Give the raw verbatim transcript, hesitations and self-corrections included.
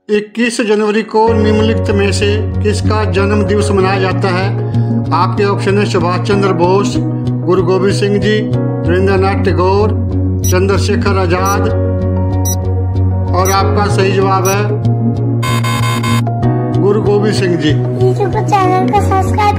इक्कीस जनवरी को निम्नलिखित में से किसका जन्म दिवस मनाया जाता है? आपके ऑप्शन है सुभाष चंद्र बोस, गुरु गोविंद सिंह जी, रविंद्रनाथ टैगोर, चंद्रशेखर आजाद। और आपका सही जवाब है गुरु गोविंद सिंह जी। चैनल को सब्सक्राइब